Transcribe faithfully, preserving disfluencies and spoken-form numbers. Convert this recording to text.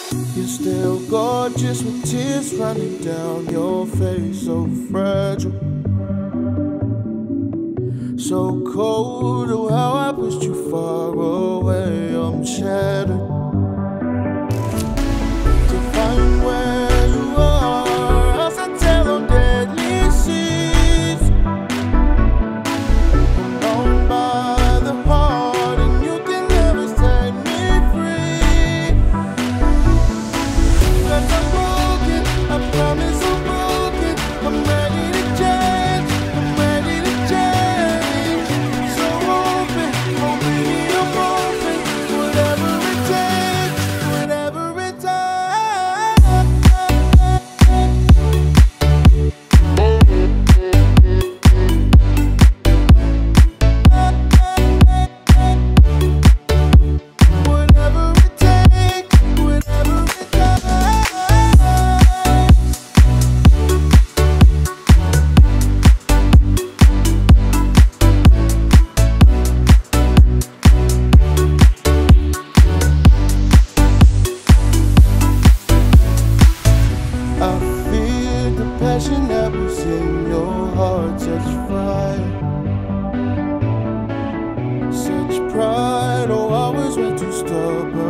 You're still gorgeous with tears running down your face, so fragile, so cold. Oh, how I pushed you far away. I'm shattered to find where you are. As I tell on deadly seas, I'm bound by the heart, and you can never set me free. 'Cause I'm broken, I promise I'm broken. I'm ready to change, I'm ready to change. So open, open me up, open. Whatever it takes, whatever it takes. Whatever it takes, whatever it takes. I feel the passion that was in your heart, such fire, such pride. Oh, I was way too stubborn.